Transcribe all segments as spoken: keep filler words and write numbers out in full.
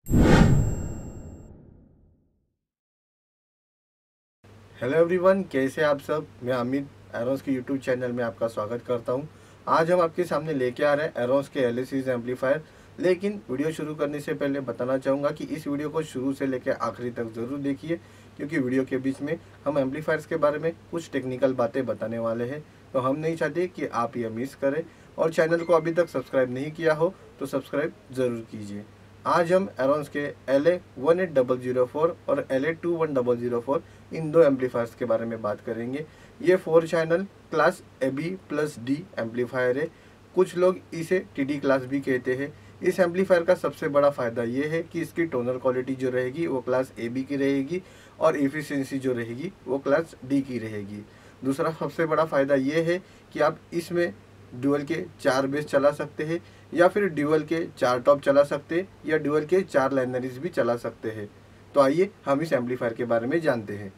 Hello everyone, कैसे आप सब। मैं अमित एरोन्स के यूट्यूब चैनल में आपका स्वागत करता हूं। आज हम आपके सामने लेके आ रहे हैं एरोन्स के एल ए सीरीज एम्पलीफायर। लेकिन वीडियो शुरू करने से पहले बताना चाहूँगा कि इस वीडियो को शुरू से लेकर आखिरी तक ज़रूर देखिए, क्योंकि वीडियो के बीच में हम एम्पलीफायर्स के बारे में कुछ टेक्निकल बातें बताने वाले हैं, तो हम नहीं चाहते कि आप ये मिस करें। और चैनल को अभी तक सब्सक्राइब नहीं किया हो तो सब्सक्राइब ज़रूर कीजिए। आज हम एरोन्स के L A one eight zero zero four और L A two one zero zero four इन दो एम्पलीफायर्स के बारे में बात करेंगे। ये four channel class A B plus D amplifier है। कुछ लोग इसे टी डी क्लास भी कहते हैं। इस एम्पलीफायर का सबसे बड़ा फ़ायदा ये है कि इसकी टोनल क्वालिटी जो रहेगी वो क्लास ए बी की रहेगी और एफिशिएंसी जो रहेगी वो क्लास डी की रहेगी। दूसरा सबसे बड़ा फ़ायदा ये है कि आप इसमें ड्यूअल के चार बेस चला सकते हैं, या फिर ड्यूअल के चार टॉप चला सकते हैं, या ड्यूअल के चार लाइनरीज भी चला सकते हैं। तो आइए हम इस एम्पलीफायर के बारे में जानते हैं।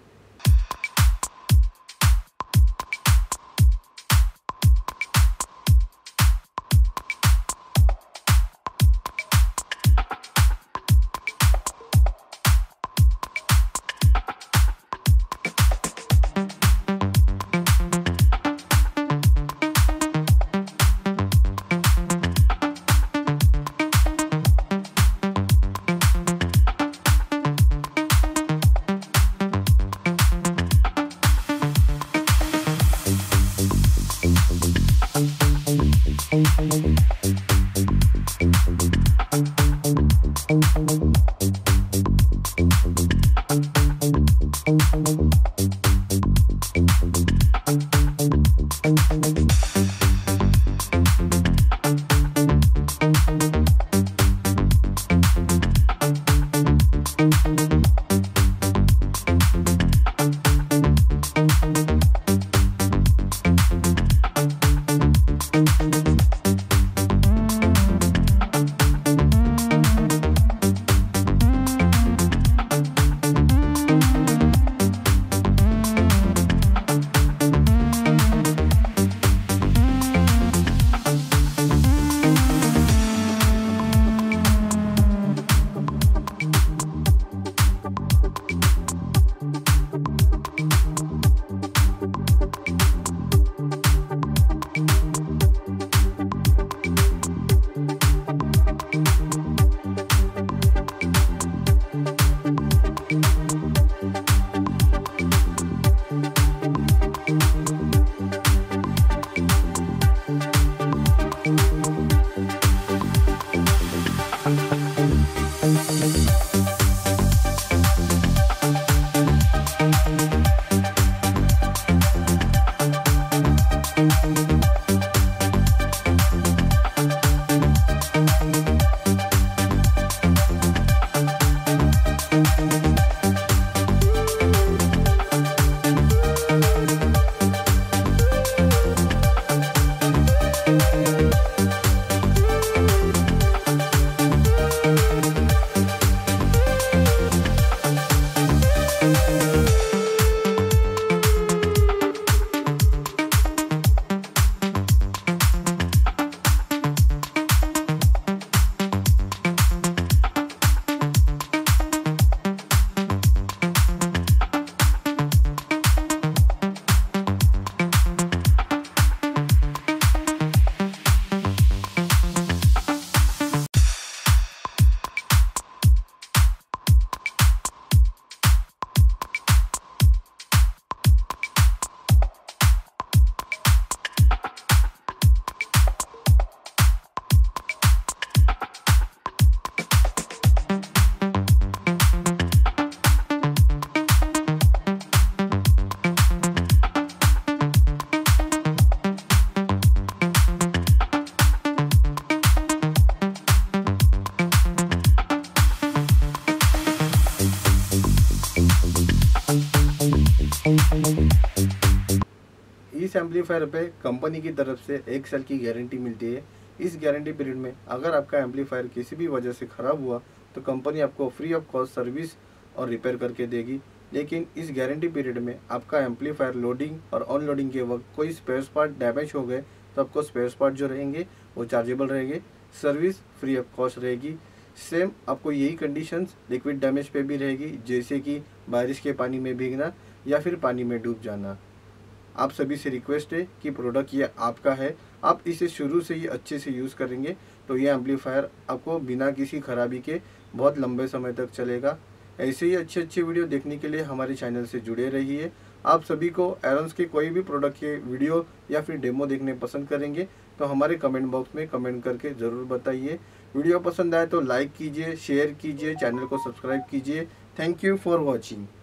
इस एम्पलीफायर पे कंपनी की तरफ से एक साल की गारंटी मिलती है। इस गारंटी पीरियड में अगर आपका एम्पलीफायर किसी भी वजह से ख़राब हुआ तो कंपनी आपको फ्री ऑफ कॉस्ट सर्विस और रिपेयर करके देगी। लेकिन इस गारंटी पीरियड में आपका एम्पलीफायर लोडिंग और अनलोडिंग के वक्त कोई स्पेयर पार्ट डैमेज हो गए तो आपको स्पेयर पार्ट जो रहेंगे वो चार्जेबल रहेंगे, सर्विस फ्री ऑफ कॉस्ट रहेगी। सेम आपको यही कंडीशंस लिक्विड डैमेज पे भी रहेगी, जैसे कि बारिश के पानी में भीगना या फिर पानी में डूब जाना। आप सभी से रिक्वेस्ट है कि प्रोडक्ट ये आपका है, आप इसे शुरू से ही अच्छे से यूज़ करेंगे तो ये एम्पलीफायर आपको बिना किसी खराबी के बहुत लंबे समय तक चलेगा। ऐसे ही अच्छे अच्छे वीडियो देखने के लिए हमारे चैनल से जुड़े रहिए। आप सभी को एरोन्स के कोई भी प्रोडक्ट के वीडियो या फिर डेमो देखने पसंद करेंगे तो हमारे कमेंट बॉक्स में कमेंट करके ज़रूर बताइए। वीडियो पसंद आए तो लाइक कीजिए, शेयर कीजिए, चैनल को सब्सक्राइब कीजिए। Thank you for watching.